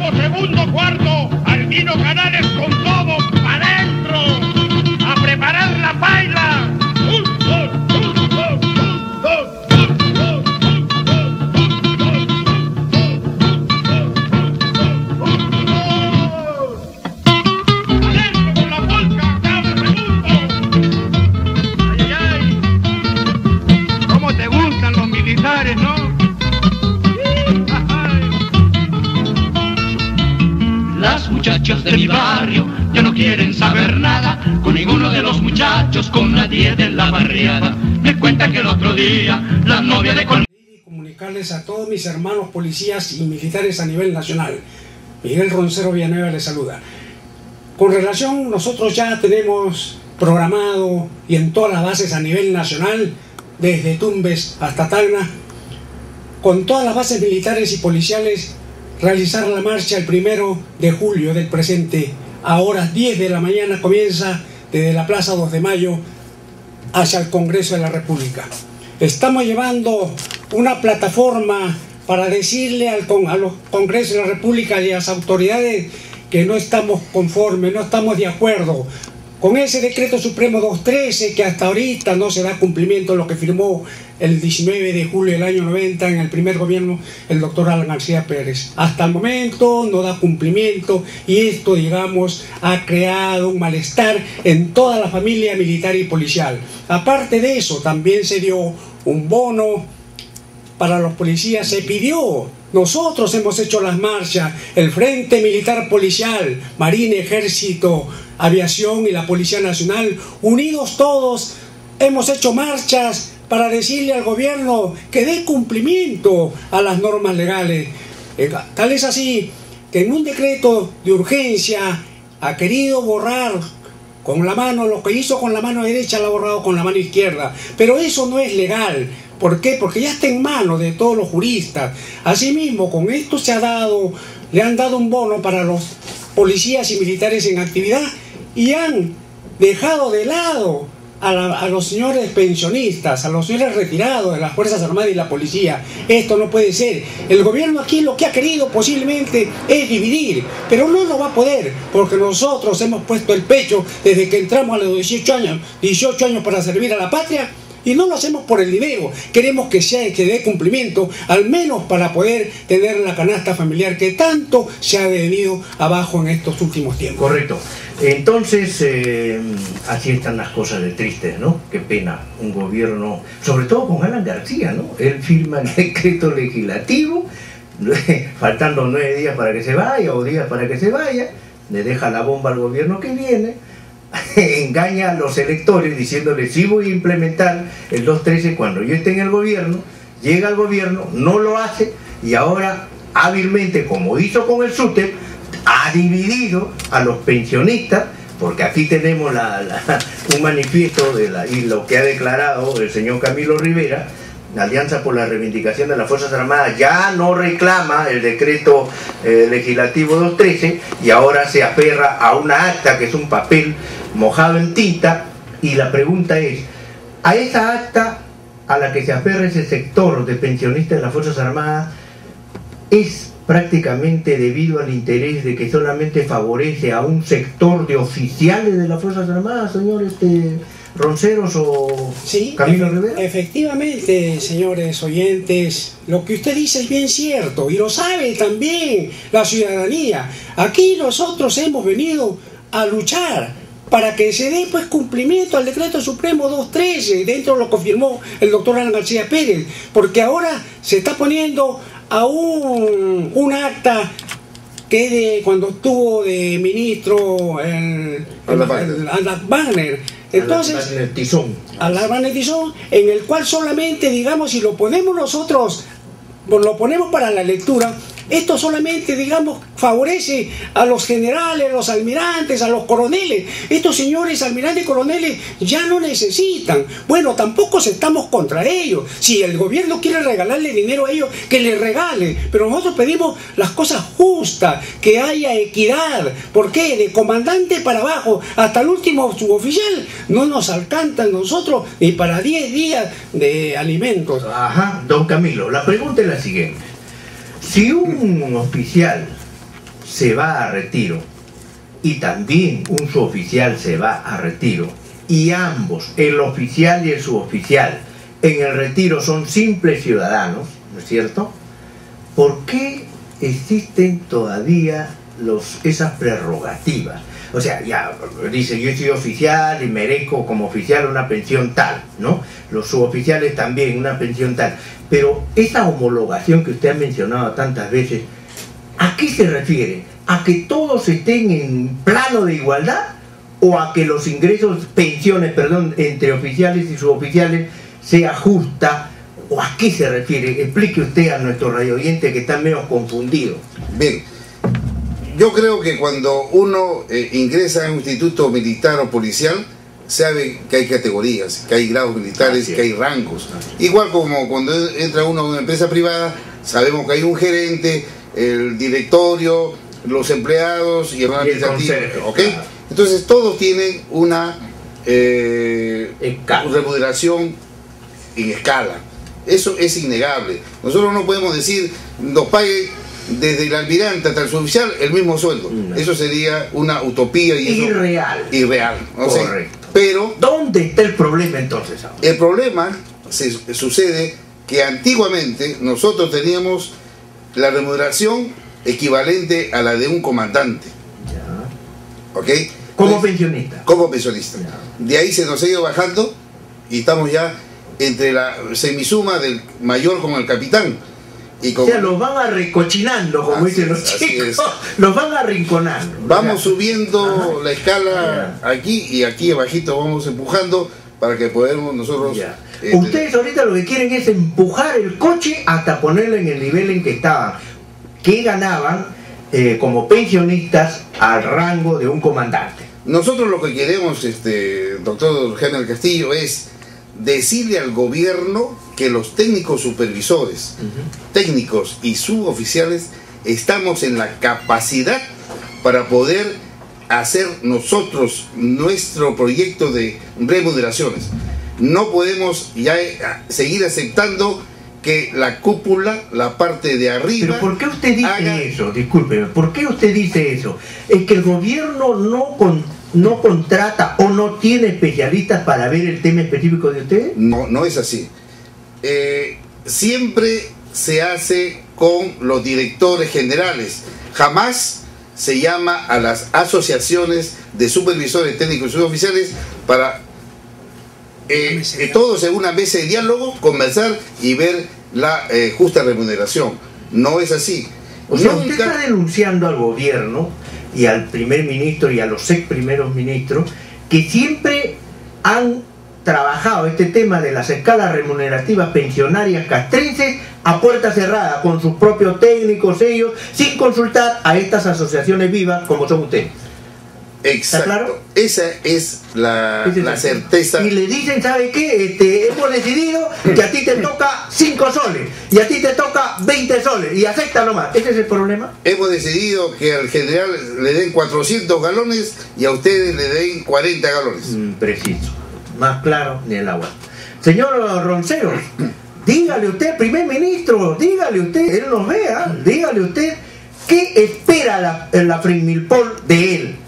segundo cuarto, Albino Canales con todo para adentro, a preparar la paila. ¿No? Las muchachas de mi barrio ya no quieren saber nada con ninguno de los muchachos, con nadie de la barriada. Me cuenta que el otro día la novia de Comunicarles a todos mis hermanos policías y militares a nivel nacional. Miguel Roncero Villanueva les saluda. Con relación, nosotros ya tenemos programado y en todas las bases a nivel nacional, desde Tumbes hasta Tacna, con todas las bases militares y policiales, realizar la marcha el 1 de julio del presente. A horas 10 de la mañana comienza desde la Plaza 2 de Mayo hacia el Congreso de la República. Estamos llevando una plataforma para decirle a los Congresos de la República y a las autoridades que no estamos conformes, no estamos de acuerdo con ese decreto supremo 213 que hasta ahorita no se da cumplimiento a lo que firmó el 19 de julio del año 90 en el primer gobierno el doctor Alan García Pérez. Hasta el momento no da cumplimiento y esto, digamos, ha creado un malestar en toda la familia militar y policial. Aparte de eso, también se dio un bono para los policías, se pidió. Nosotros hemos hecho las marchas, el Frente Militar Policial, Marina, Ejército, Aviación y la Policía Nacional, unidos todos, hemos hecho marchas para decirle al gobierno que dé cumplimiento a las normas legales. Tal es así que en un decreto de urgencia ha querido borrar con la mano, lo que hizo con la mano derecha lo ha borrado con la mano izquierda, pero eso no es legal. ¿Por qué? Porque ya está en manos de todos los juristas. Asimismo, con esto le han dado un bono para los policías y militares en actividad y han dejado de lado a los señores pensionistas, a los señores retirados de las Fuerzas Armadas y la policía. Esto no puede ser. El gobierno aquí lo que ha querido posiblemente es dividir, pero no lo va a poder, porque nosotros hemos puesto el pecho desde que entramos a los 18 años para servir a la patria. Y no lo hacemos por el dinero, queremos que dé cumplimiento, al menos para poder tener la canasta familiar que tanto se ha venido abajo en estos últimos tiempos. Correcto. Entonces, así están las cosas de tristes, ¿no? Qué pena, un gobierno, sobre todo con Alan García, ¿no? Él firma el decreto legislativo, faltando 9 días para que se vaya o días para que se vaya, le deja la bomba al gobierno que viene, engaña a los electores diciéndoles sí voy a implementar el 213 cuando yo esté en el gobierno, llega al gobierno, no lo hace y ahora hábilmente, como hizo con el SUTEP, ha dividido a los pensionistas, porque aquí tenemos un manifiesto y lo que ha declarado el señor Camilo Rivera. La Alianza por la Reivindicación de las Fuerzas Armadas ya no reclama el decreto legislativo 213 y ahora se aferra a una acta que es un papel mojado en tinta, y la pregunta es, a esa acta a la que se aferra ese sector de pensionistas de las Fuerzas Armadas, ¿es prácticamente debido al interés de que solamente favorece a un sector de oficiales de las Fuerzas Armadas, señor Ronceros o sí, Camilo Rivera? Efectivamente, señores oyentes, lo que usted dice es bien cierto y lo sabe también la ciudadanía. Aquí nosotros hemos venido a luchar para que se dé pues cumplimiento al decreto supremo 213 dentro de lo que firmó el doctor Alan García Pérez, porque ahora se está poniendo a un acta que es de cuando estuvo de ministro Alan Wagner. Entonces, Alan Wagner Tizón, en el cual solamente, digamos, si lo ponemos nosotros, lo ponemos para la lectura, esto solamente, digamos, favorece a los generales, a los almirantes, a los coroneles. Estos señores almirantes y coroneles ya no necesitan. Bueno, tampoco estamos contra ellos. Si el gobierno quiere regalarle dinero a ellos, que le regale. Pero nosotros pedimos las cosas justas, que haya equidad. ¿Por qué? De comandante para abajo, hasta el último suboficial, no nos alcanzan nosotros ni para 10 días de alimentos. Ajá, don Camilo, la pregunta es la siguiente. Si un oficial se va a retiro y también un suboficial se va a retiro, y ambos, el oficial y el suboficial, en el retiro son simples ciudadanos, ¿no es cierto? ¿Por qué existen todavía esas prerrogativas? O sea, ya dice, yo soy oficial y merezco como oficial una pensión tal, ¿no? Los suboficiales también una pensión tal. Pero esa homologación que usted ha mencionado tantas veces, ¿a qué se refiere? ¿A que todos estén en plano de igualdad? ¿O a que los ingresos, pensiones, perdón, entre oficiales y suboficiales sea justa? ¿O a qué se refiere? Explique usted a nuestros radioyentes que están medio confundidos. Bien, yo creo que cuando uno ingresa a un instituto militar o policial, sabe que hay categorías, que hay grados militares, que hay rangos. Igual como cuando entra uno a una empresa privada, sabemos que hay un gerente, el directorio, los empleados y el administrativo. ¿Okay? Entonces todos tienen una remuneración en escala. Eso es innegable. Nosotros no podemos decir, nos pague desde el almirante hasta el suboficial el mismo sueldo. No. Eso sería una utopía y irreal. Irreal. ¿No? Correcto. Pero ¿dónde está el problema entonces? El problema sucede que antiguamente nosotros teníamos la remuneración equivalente a la de un comandante. Ya. ¿Ok? Como pensionista. Como pensionista. Ya. De ahí se nos ha ido bajando y estamos ya entre la semisuma del mayor con el capitán. Y con... O sea, los van arrecochinando, como dicen los chicos. Los van arrinconando. Vamos subiendo la escala aquí y aquí abajito vamos empujando para que podamos nosotros... Ustedes ahorita lo que quieren es empujar el coche hasta ponerlo en el nivel en que estaban, que ganaban como pensionistas al rango de un comandante. Nosotros lo que queremos, doctor General Castillo, es decirle al gobierno que los técnicos supervisores, técnicos y suboficiales estamos en la capacidad para poder hacer nosotros nuestro proyecto de remuneraciones. No podemos ya seguir aceptando que la cúpula, la parte de arriba... ¿Pero por qué usted dice eso? Discúlpeme, ¿por qué usted dice eso? ¿Es que el gobierno no contrata o no tiene especialistas para ver el tema específico de usted? No, no es así. Siempre se hace con los directores generales. Jamás se llama a las asociaciones de supervisores técnicos y suboficiales para todos en una mesa de diálogo, conversar y ver la justa remuneración. No es así. O sea, usted está denunciando al gobierno y al primer ministro y a los ex primeros ministros que siempre han trabajado este tema de las escalas remunerativas pensionarias castrenses a puerta cerrada, con sus propios técnicos, ellos, sin consultar a estas asociaciones vivas como son ustedes. Exacto. Claro? Esa es la certeza. Y le dicen, ¿sabe qué? Hemos decidido que a ti te toca 5 soles y a ti te toca 20 soles y acepta nomás. ¿Ese es el problema? Hemos decidido que al general le den 400 galones y a ustedes le den 40 galones. Preciso. Más claro ni el agua. Señor Ronceros, dígale usted, primer ministro, dígale usted, él nos vea, dígale usted, ¿qué espera la Frimilpol de él?